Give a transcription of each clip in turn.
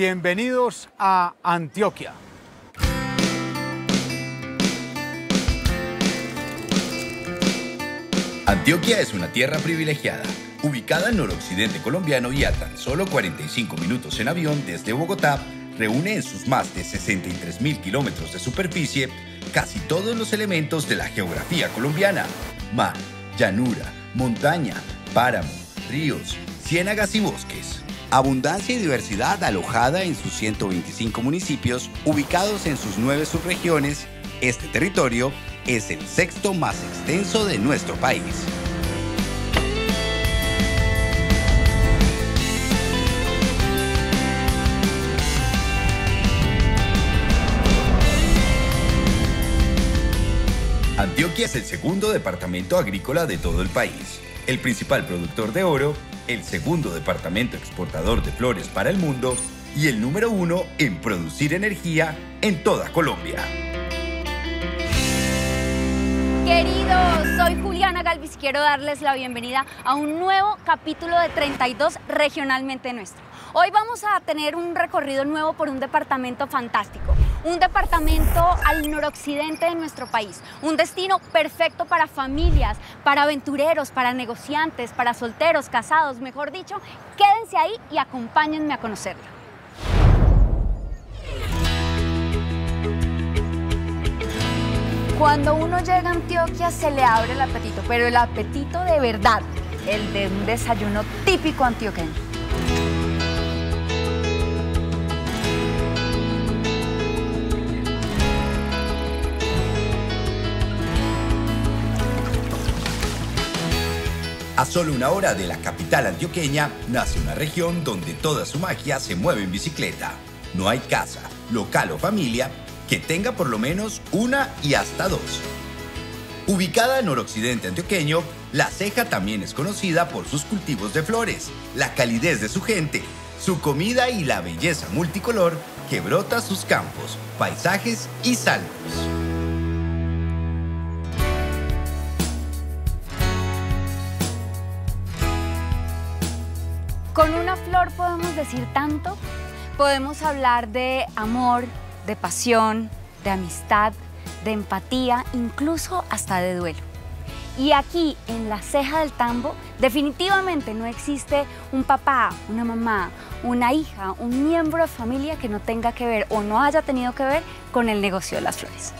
Bienvenidos a Antioquia. Antioquia es una tierra privilegiada, ubicada al noroccidente colombiano y a tan solo 45 minutos en avión desde Bogotá. Reúne en sus más de 63.000 kilómetros de superficie casi todos los elementos de la geografía colombiana: mar, llanura, montaña, páramo, ríos, ciénagas y bosques. Abundancia y diversidad alojada en sus 125 municipios, ubicados en sus 9 subregiones. Este territorio es el sexto más extenso de nuestro país. Antioquia es el segundo departamento agrícola de todo el país, el principal productor de oro, el segundo departamento exportador de flores para el mundo y el número 1 en producir energía en toda Colombia. Queridos, soy Juliana Galvis y quiero darles la bienvenida a un nuevo capítulo de 32 Regionalmente Nuestro. Hoy vamos a tener un recorrido nuevo por un departamento fantástico, un departamento al noroccidente de nuestro país, un destino perfecto para familias, para aventureros, para negociantes, para solteros, casados, mejor dicho. Quédense ahí y acompáñenme a conocerlo. Cuando uno llega a Antioquia se le abre el apetito, pero el apetito de verdad, el de un desayuno típico antioqueño. A solo una hora de la capital antioqueña nace una región donde toda su magia se mueve en bicicleta. No hay casa, local o familia que tenga por lo menos una y hasta dos. Ubicada en noroccidente antioqueño, La Ceja también es conocida por sus cultivos de flores, la calidez de su gente, su comida y la belleza multicolor que brota sus campos, paisajes y saltos. Con una flor podemos decir tanto. Podemos hablar de amor, de pasión, de amistad, de empatía, incluso hasta de duelo. Y aquí, en La Ceja del Tambo, definitivamente no existe un papá, una mamá, una hija, un miembro de familia que no tenga que ver o no haya tenido que ver con el negocio de las flores.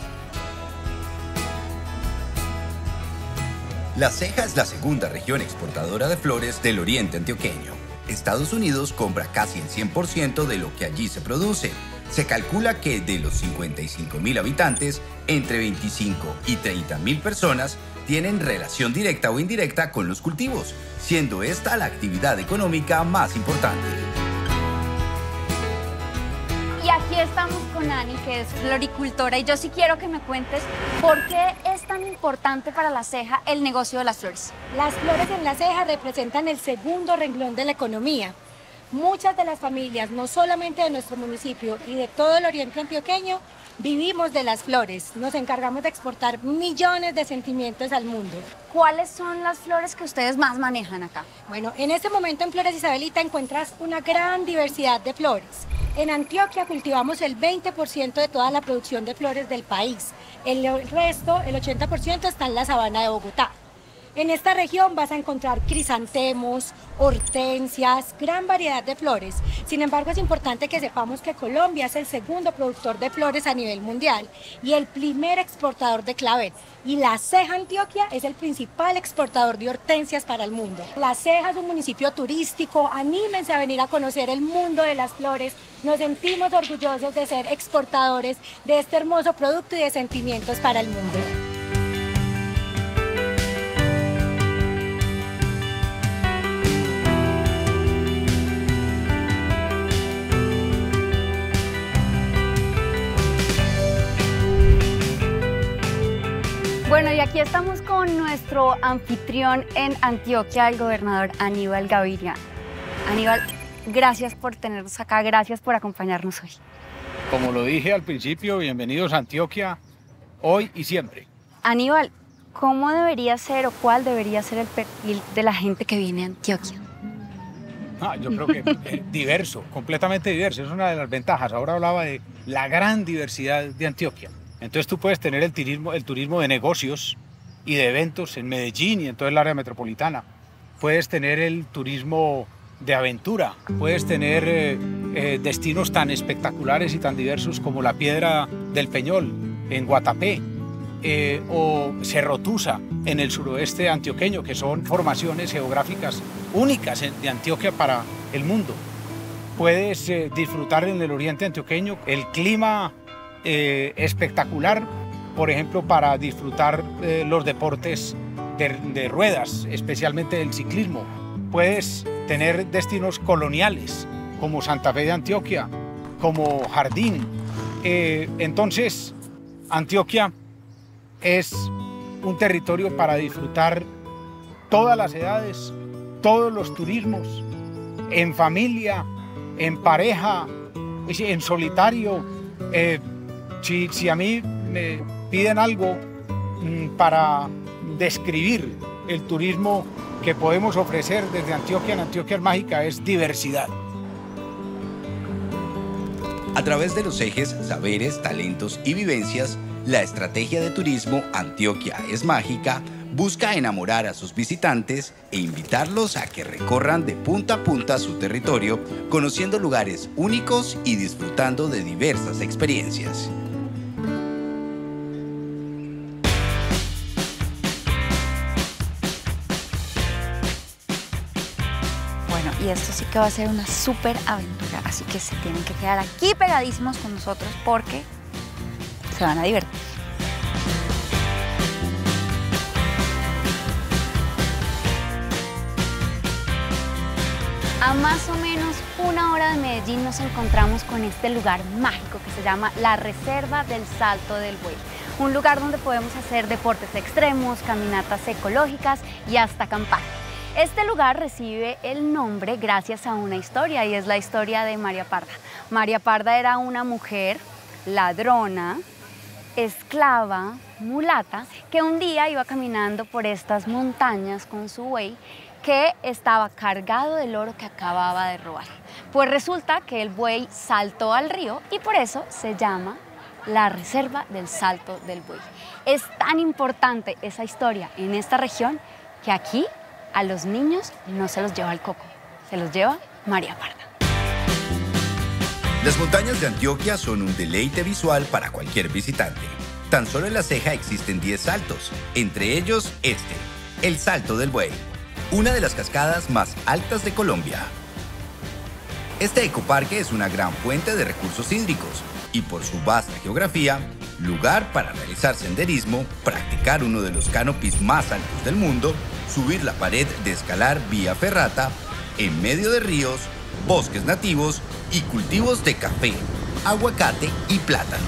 La Ceja es la segunda región exportadora de flores del oriente antioqueño. Estados Unidos compra casi el 100% de lo que allí se produce. Se calcula que de los 55.000 habitantes, entre 25 y 30.000 personas tienen relación directa o indirecta con los cultivos, siendo esta la actividad económica más importante. Y aquí estamos con Ani, que es floricultora, y yo sí quiero que me cuentes por qué es tan importante para La Ceja el negocio de las flores. Las flores en La Ceja representan el segundo renglón de la economía. Muchas de las familias, no solamente de nuestro municipio y de todo el oriente antioqueño, vivimos de las flores. Nos encargamos de exportar millones de sentimientos al mundo. ¿Cuáles son las flores que ustedes más manejan acá? Bueno, en este momento en Flores Isabelita encuentras una gran diversidad de flores. En Antioquia cultivamos el 20% de toda la producción de flores del país. El resto, el 80%, está en la sabana de Bogotá. En esta región vas a encontrar crisantemos, hortensias, gran variedad de flores. Sin embargo, es importante que sepamos que Colombia es el segundo productor de flores a nivel mundial y el primer exportador de clavel. Y La Ceja, Antioquia, es el principal exportador de hortensias para el mundo. La Ceja es un municipio turístico. Anímense a venir a conocer el mundo de las flores. Nos sentimos orgullosos de ser exportadores de este hermoso producto y de sentimientos para el mundo. Bueno, y aquí estamos con nuestro anfitrión en Antioquia, el gobernador Aníbal Gaviria. Aníbal, gracias por tenernos acá, gracias por acompañarnos hoy. Como lo dije al principio, bienvenidos a Antioquia, hoy y siempre. Aníbal, ¿cómo debería ser o cuál debería ser el perfil de la gente que viene a Antioquia? Yo creo que diverso, completamente diverso, es una de las ventajas. Ahora hablaba de la gran diversidad de Antioquia. Entonces tú puedes tener el turismo de negocios y de eventos en Medellín y en todo el área metropolitana. Puedes tener el turismo de aventura, puedes tener destinos tan espectaculares y tan diversos como la Piedra del Peñol en Guatapé, o Cerro Tusa en el suroeste antioqueño, que son formaciones geográficas únicas de Antioquia para el mundo. Puedes disfrutar en el oriente antioqueño el clima espectacular, por ejemplo, para disfrutar los deportes de ruedas, especialmente el ciclismo. Puedes tener destinos coloniales como Santa Fe de Antioquia, como Jardín. Entonces, Antioquia es un territorio para disfrutar todas las edades, todos los turismos, en familia, en pareja, en solitario. Si a mí me piden algo para describir el turismo que podemos ofrecer desde Antioquia en Antioquia es Mágica, es diversidad. A través de los ejes saberes, talentos y vivencias, la estrategia de turismo Antioquia es Mágica busca enamorar a sus visitantes e invitarlos a que recorran de punta a punta su territorio, conociendo lugares únicos y disfrutando de diversas experiencias. Bueno, y esto sí que va a ser una súper aventura, así que se tienen que quedar aquí pegadísimos con nosotros porque se van a divertir. A más o menos 1 hora de Medellín nos encontramos con este lugar mágico que se llama la Reserva del Salto del Buey. Un lugar donde podemos hacer deportes extremos, caminatas ecológicas y hasta acampar. Este lugar recibe el nombre gracias a una historia y es la historia de María Parda. María Parda era una mujer ladrona, esclava, mulata, que un día iba caminando por estas montañas con su buey que estaba cargado del oro que acababa de robar. Pues resulta que el buey saltó al río y por eso se llama la Reserva del Salto del Buey. Es tan importante esa historia en esta región que aquí a los niños no se los lleva el coco, se los lleva María Parda. Las montañas de Antioquia son un deleite visual para cualquier visitante. Tan solo en La Ceja existen 10 saltos, entre ellos este, el Salto del Buey, una de las cascadas más altas de Colombia. Este ecoparque es una gran fuente de recursos hídricos y por su vasta geografía, lugar para realizar senderismo, practicar uno de los canopies más altos del mundo, subir la pared de escalar vía ferrata, en medio de ríos, bosques nativos y cultivos de café, aguacate y plátano.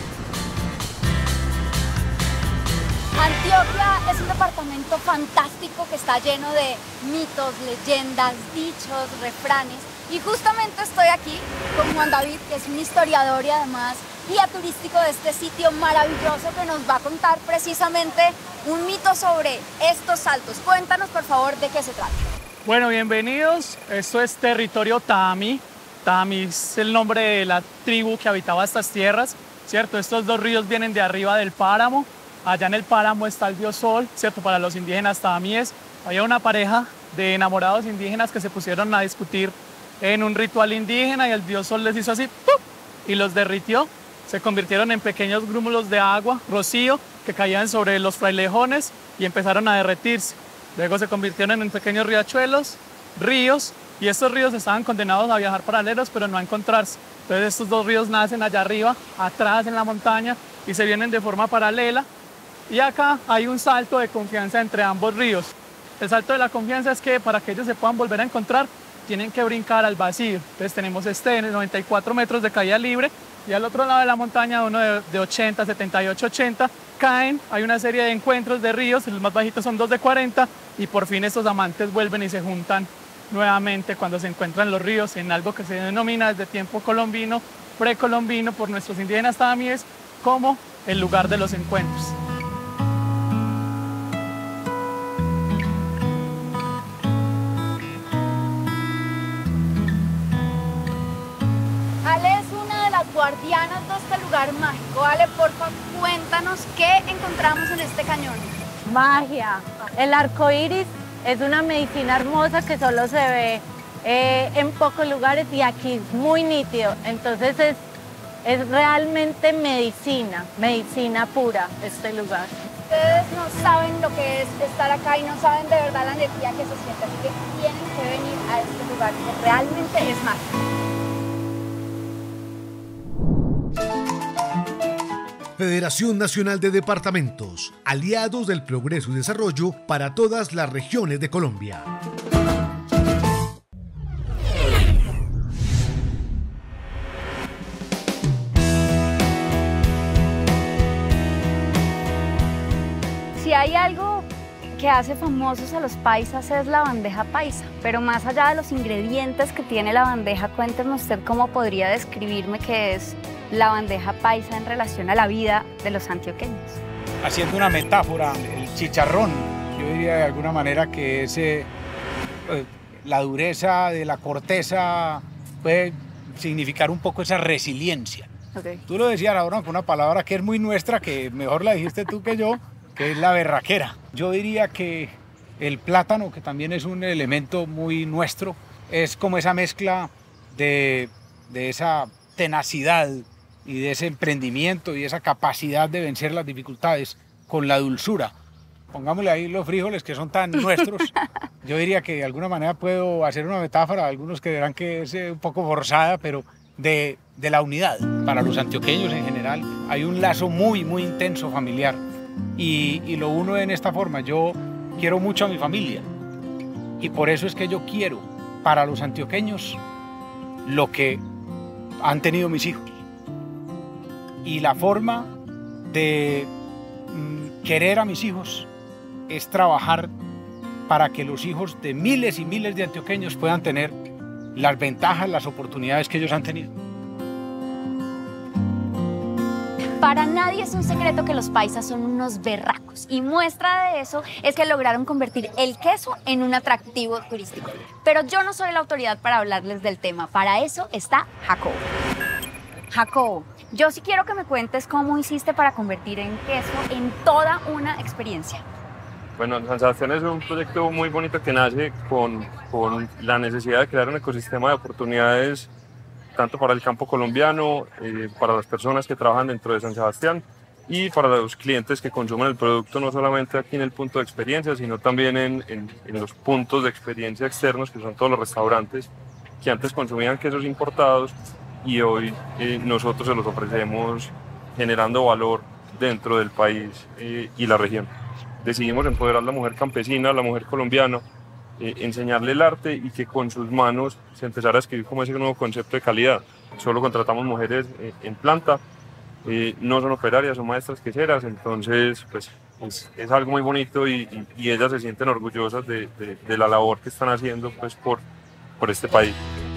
Antioquia es un departamento fantástico que está lleno de mitos, leyendas, dichos, refranes. Y justamente estoy aquí con Juan David, que es un historiador y además guía turístico de este sitio maravilloso que nos va a contar precisamente un mito sobre estos saltos. Cuéntanos, por favor, de qué se trata. Bueno, bienvenidos. Esto es territorio Taamí. Taamí es el nombre de la tribu que habitaba estas tierras, ¿cierto? Estos dos ríos vienen de arriba del páramo. Allá en el páramo está el dios Sol, ¿cierto? Para los indígenas taamíes. Había una pareja de enamorados indígenas que se pusieron a discutir en un ritual indígena y el dios Sol les hizo así, ¡pum!, y los derritió. Se convirtieron en pequeños grúmulos de agua, rocío, que caían sobre los frailejones y empezaron a derretirse. Luego se convirtieron en pequeños riachuelos, ríos, y estos ríos estaban condenados a viajar paralelos, pero no a encontrarse. Entonces estos dos ríos nacen allá arriba, atrás en la montaña, y se vienen de forma paralela. Y acá hay un salto de confianza entre ambos ríos. El salto de la confianza es que para que ellos se puedan volver a encontrar, tienen que brincar al vacío. Entonces tenemos este de 94 metros de caída libre y al otro lado de la montaña uno de 80, 78, 80. Caen, hay una serie de encuentros de ríos, los más bajitos son 2 de 40 y por fin estos amantes vuelven y se juntan nuevamente cuando se encuentran los ríos en algo que se denomina desde tiempo colombino, precolombino por nuestros indígenas taamíes como el lugar de los encuentros. guíanos de este lugar mágico. Ale, porfa, cuéntanos qué encontramos en este cañón. Magia. El arco iris es una medicina hermosa que solo se ve en pocos lugares y aquí es muy nítido. Entonces es realmente medicina pura este lugar. Ustedes no saben lo que es estar acá y no saben de verdad la energía que se siente, así que tienen que venir a este lugar que realmente es mágico. Federación Nacional de Departamentos, aliados del progreso y desarrollo para todas las regiones de Colombia. Si hay algo que hace famosos a los paisas es la bandeja paisa, pero más allá de los ingredientes que tiene la bandeja, cuénteme usted cómo podría describirme qué es la bandeja paisa en relación a la vida de los antioqueños. Haciendo una metáfora, el chicharrón, yo diría de alguna manera que es la dureza de la corteza puede significar un poco esa resiliencia. Okay. Tú lo decías ahora con una palabra que es muy nuestra, que mejor la dijiste tú que yo, que es la berraquera. Yo diría que el plátano, que también es un elemento muy nuestro, es como esa mezcla de esa tenacidad y de ese emprendimiento y esa capacidad de vencer las dificultades con la dulzura. Pongámosle ahí los frijoles que son tan nuestros. Yo diría que de alguna manera puedo hacer una metáfora, algunos que dirán que es un poco forzada, pero de la unidad. Para los antioqueños en general hay un lazo muy intenso familiar. Y lo uno en esta forma. Yo quiero mucho a mi familia y por eso es que yo quiero para los antioqueños lo que han tenido mis hijos. Y la forma de querer a mis hijos es trabajar para que los hijos de miles y miles de antioqueños puedan tener las ventajas, las oportunidades que ellos han tenido. Para nadie es un secreto que los paisas son unos berracos y muestra de eso es que lograron convertir el queso en un atractivo turístico. Pero yo no soy la autoridad para hablarles del tema, para eso está Jacobo. Jacobo, yo sí quiero que me cuentes cómo hiciste para convertir en queso en toda una experiencia. Bueno, San Sebastián es un proyecto muy bonito que nace con la necesidad de crear un ecosistema de oportunidades tanto para el campo colombiano, para las personas que trabajan dentro de San Sebastián y para los clientes que consumen el producto no solamente aquí en el punto de experiencia, sino también en los puntos de experiencia externos, que son todos los restaurantes que antes consumían quesos importados y hoy nosotros se los ofrecemos generando valor dentro del país y la región. Decidimos empoderar a la mujer campesina, a la mujer colombiana, enseñarle el arte y que con sus manos se empezara a escribir como ese nuevo concepto de calidad. Solo contratamos mujeres en planta, no son operarias, son maestras queseras, entonces pues es algo muy bonito y ellas se sienten orgullosas de la labor que están haciendo pues por este país.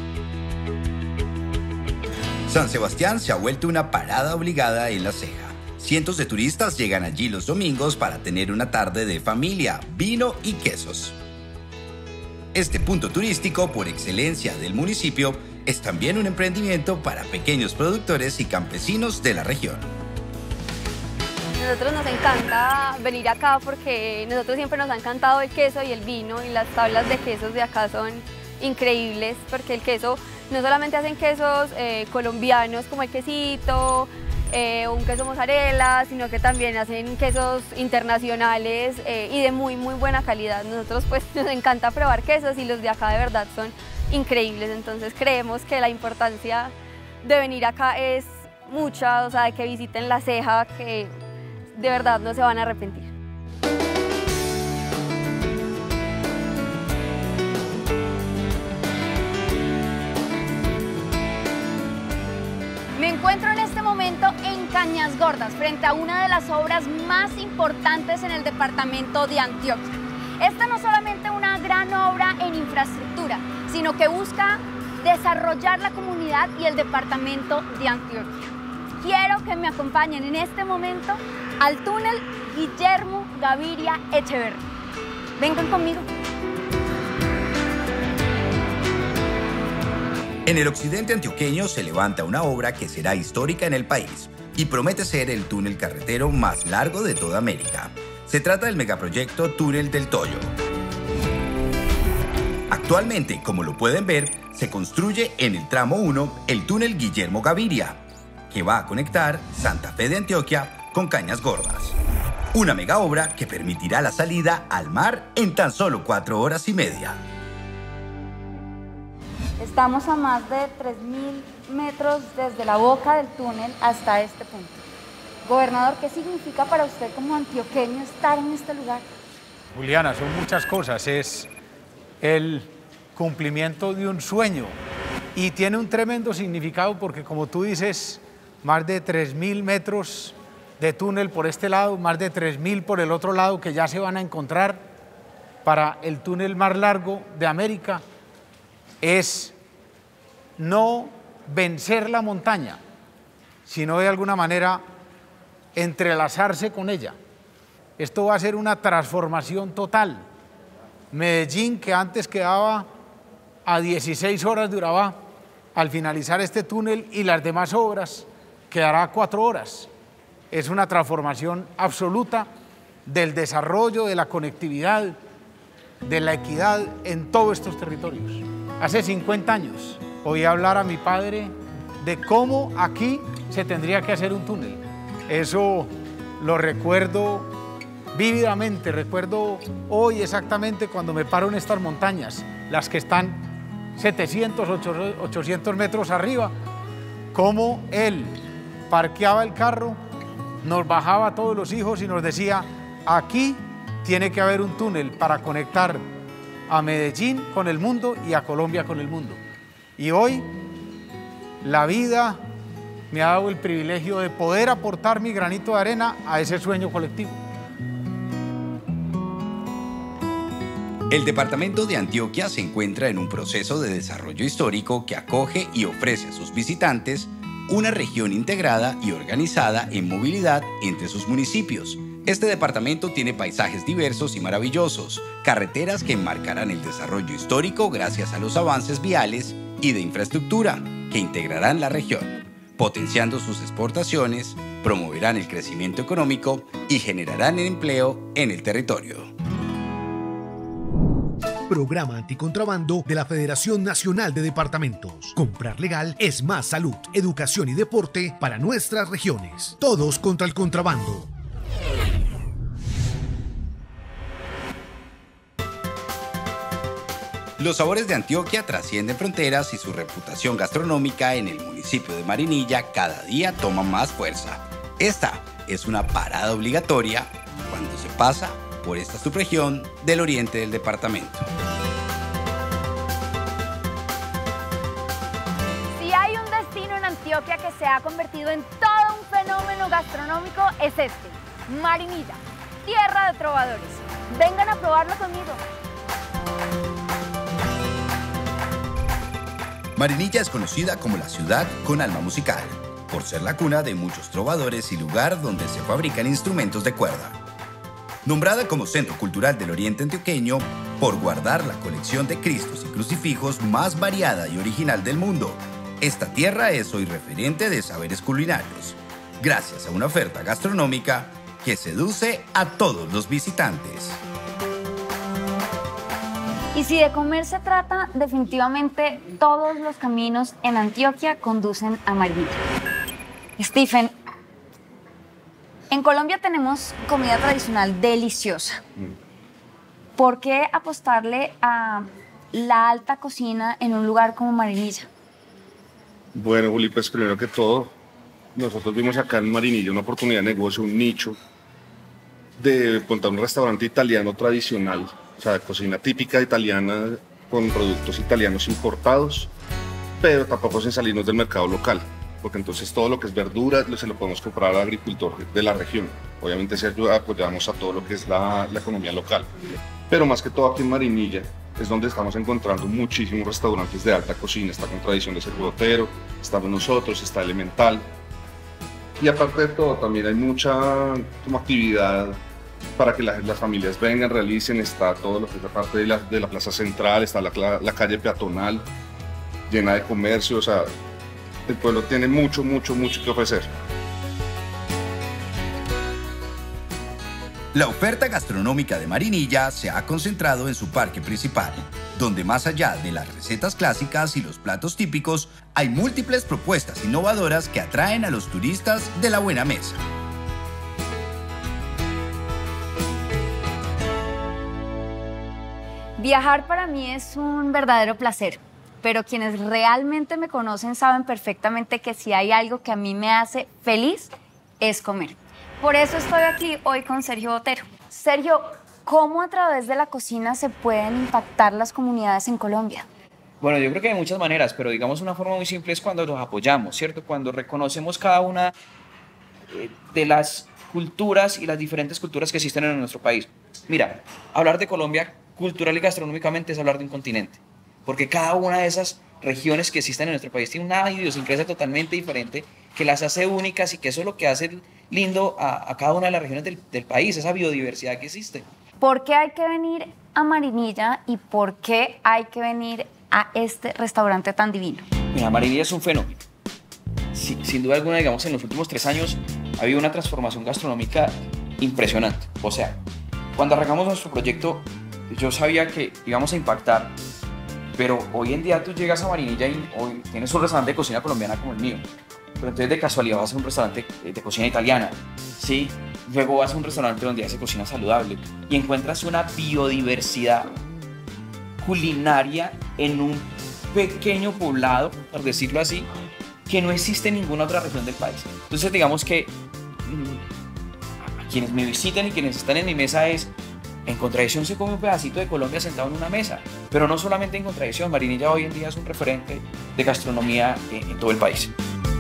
San Sebastián se ha vuelto una parada obligada en La Ceja. Cientos de turistas llegan allí los domingos para tener una tarde de familia, vino y quesos. Este punto turístico por excelencia del municipio es también un emprendimiento para pequeños productores y campesinos de la región. Nosotros nos encanta venir acá porque nosotros siempre nos ha encantado el queso y el vino y las tablas de quesos de acá son increíbles porque el queso, no solamente hacen quesos colombianos como el quesito, un queso mozzarella, sino que también hacen quesos internacionales y de muy buena calidad. Nosotros pues nos encanta probar quesos y los de acá de verdad son increíbles, entonces creemos que la importancia de venir acá es mucha, o sea, de que visiten La Ceja, que de verdad no se van a arrepentir. Me encuentro en este momento en Cañas Gordas, frente a una de las obras más importantes en el departamento de Antioquia. Esta no es solamente una gran obra en infraestructura, sino que busca desarrollar la comunidad y el departamento de Antioquia. Quiero que me acompañen en este momento al túnel Guillermo Gaviria Echeverri. Vengan conmigo. En el occidente antioqueño se levanta una obra que será histórica en el país y promete ser el túnel carretero más largo de toda América. Se trata del megaproyecto Túnel del Toyo. Actualmente, como lo pueden ver, se construye en el tramo 1 el túnel Guillermo Gaviria, que va a conectar Santa Fe de Antioquia con Cañas Gordas. Una mega obra que permitirá la salida al mar en tan solo 4 horas y media. Estamos a más de 3.000 metros desde la boca del túnel hasta este punto. Gobernador, ¿qué significa para usted como antioqueño estar en este lugar? Juliana, son muchas cosas. Es el cumplimiento de un sueño y tiene un tremendo significado porque, como tú dices, más de 3.000 metros de túnel por este lado, más de 3.000 por el otro lado que ya se van a encontrar para el túnel más largo de América. Es no vencer la montaña, sino de alguna manera entrelazarse con ella. Esto va a ser una transformación total. Medellín, que antes quedaba a 16 horas de Urabá, al finalizar este túnel y las demás obras, quedará a 4 horas. Es una transformación absoluta del desarrollo, de la conectividad, de la equidad en todos estos territorios. Hace 50 años oí hablar a mi padre de cómo aquí se tendría que hacer un túnel. Eso lo recuerdo vívidamente, recuerdo hoy exactamente cuando me paro en estas montañas, las que están 700, 800 metros arriba, cómo él parqueaba el carro, nos bajaba a todos los hijos y nos decía, aquí tiene que haber un túnel para conectar a Medellín con el mundo y a Colombia con el mundo. Y hoy la vida me ha dado el privilegio de poder aportar mi granito de arena a ese sueño colectivo. El departamento de Antioquia se encuentra en un proceso de desarrollo histórico que acoge y ofrece a sus visitantes una región integrada y organizada en movilidad entre sus municipios. Este departamento tiene paisajes diversos y maravillosos, carreteras que enmarcarán el desarrollo histórico gracias a los avances viales y de infraestructura que integrarán la región, potenciando sus exportaciones, promoverán el crecimiento económico y generarán el empleo en el territorio. Programa Anticontrabando de la Federación Nacional de Departamentos. Comprar legal es más salud, educación y deporte para nuestras regiones. Todos contra el contrabando. Los sabores de Antioquia trascienden fronteras y su reputación gastronómica en el municipio de Marinilla cada día toma más fuerza. Esta es una parada obligatoria cuando se pasa por esta subregión del oriente del departamento. Si hay un destino en Antioquia que se ha convertido en todo un fenómeno gastronómico, es este, Marinilla, tierra de trovadores. Vengan a probarlo conmigo. Marinilla es conocida como la ciudad con alma musical, por ser la cuna de muchos trovadores y lugar donde se fabrican instrumentos de cuerda. Nombrada como Centro Cultural del Oriente Antioqueño por guardar la colección de Cristos y crucifijos más variada y original del mundo, esta tierra es hoy referente de saberes culinarios, gracias a una oferta gastronómica que seduce a todos los visitantes. Y si de comer se trata, definitivamente todos los caminos en Antioquia conducen a Marinilla. Stephen, en Colombia tenemos comida tradicional deliciosa. ¿Por qué apostarle a la alta cocina en un lugar como Marinilla? Bueno, Juli, pues primero que todo, nosotros vimos acá en Marinilla una oportunidad de negocio, un nicho de montar un restaurante italiano tradicional, o sea, cocina típica italiana con productos italianos importados, pero tampoco sin salirnos del mercado local, porque entonces todo lo que es verduras se lo podemos comprar al agricultor de la región. Obviamente se apoyamos a todo lo que es la economía local, pero más que todo aquí en Marinilla es donde estamos encontrando muchísimos restaurantes de alta cocina. Está con Tradición de Cerdo Botero, estamos nosotros, está Elemental, y aparte de todo también hay mucha como actividad para que las familias vengan, realicen. Está todo lo que es la parte de la plaza central, está la calle peatonal, llena de comercio, o sea, el pueblo tiene mucho que ofrecer. La oferta gastronómica de Marinilla se ha concentrado en su parque principal, donde más allá de las recetas clásicas y los platos típicos, hay múltiples propuestas innovadoras que atraen a los turistas de la buena mesa. Viajar para mí es un verdadero placer, pero quienes realmente me conocen saben perfectamente que si hay algo que a mí me hace feliz es comer. Por eso estoy aquí hoy con Sergio Botero. Sergio, ¿cómo a través de la cocina se pueden impactar las comunidades en Colombia? Bueno, yo creo que hay muchas maneras, pero digamos una forma muy simple es cuando los apoyamos, ¿cierto? Cuando reconocemos cada una de las culturas y las diferentes culturas que existen en nuestro país. Mira, hablar de Colombia cultural y gastronómicamente es hablar de un continente, porque cada una de esas regiones que existen en nuestro país tiene una idiosincrasia totalmente diferente que las hace únicas y que eso es lo que hace lindo a cada una de las regiones del país, esa biodiversidad que existe. ¿Por qué hay que venir a Marinilla y por qué hay que venir a este restaurante tan divino? Mira, Marinilla es un fenómeno. Sin duda alguna, digamos, en los últimos 3 años ha habido una transformación gastronómica impresionante. O sea, cuando arrancamos nuestro proyecto, yo sabía que íbamos a impactar, pero hoy en día tú llegas a Marinilla y hoy tienes un restaurante de cocina colombiana como el mío, pero entonces de casualidad vas a un restaurante de cocina italiana, ¿sí? Luego vas a un restaurante donde hace cocina saludable y encuentras una biodiversidad culinaria en un pequeño poblado, por decirlo así, que no existe en ninguna otra región del país. Entonces digamos que a quienes me visiten y quienes están en mi mesa es, en Contradicción se come un pedacito de Colombia sentado en una mesa, pero no solamente en Contradicción, Marinilla hoy en día es un referente de gastronomía en todo el país.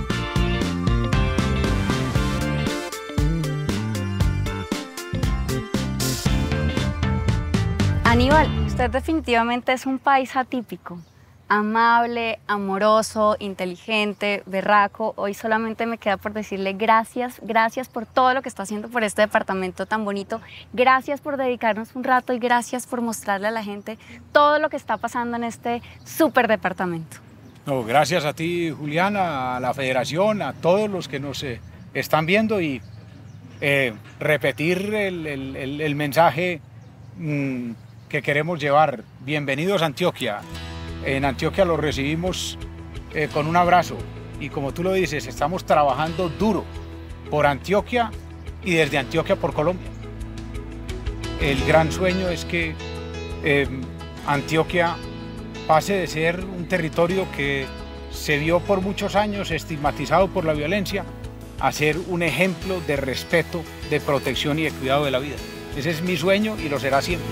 Aníbal, usted definitivamente es un país atípico. Amable, amoroso, inteligente, berraco. Hoy solamente me queda por decirle gracias, gracias por todo lo que está haciendo por este departamento tan bonito. Gracias por dedicarnos un rato y gracias por mostrarle a la gente todo lo que está pasando en este súper departamento. No, gracias a ti, Juliana, a la Federación, a todos los que nos están viendo y repetir el mensaje que queremos llevar. Bienvenidos a Antioquia. En Antioquia los recibimos con un abrazo y como tú lo dices, estamos trabajando duro por Antioquia y desde Antioquia por Colombia. El gran sueño es que Antioquia pase de ser un territorio que se vio por muchos años estigmatizado por la violencia a ser un ejemplo de respeto, de protección y de cuidado de la vida. Ese es mi sueño y lo será siempre.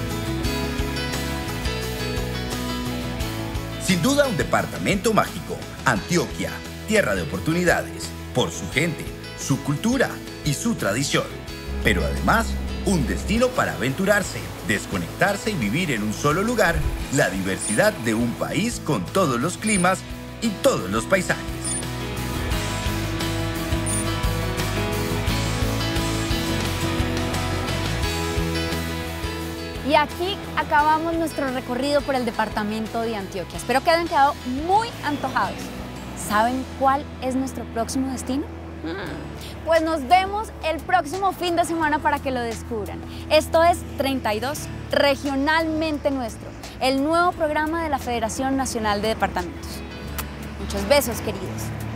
Sin duda un departamento mágico, Antioquia, tierra de oportunidades, por su gente, su cultura y su tradición. Pero además, un destino para aventurarse, desconectarse y vivir en un solo lugar la diversidad de un país con todos los climas y todos los paisajes. Y aquí acabamos nuestro recorrido por el departamento de Antioquia. Espero que hayan quedado muy antojados. ¿Saben cuál es nuestro próximo destino? Pues nos vemos el próximo fin de semana para que lo descubran. Esto es 32, Regionalmente Nuestro, el nuevo programa de la Federación Nacional de Departamentos. Muchos besos, queridos.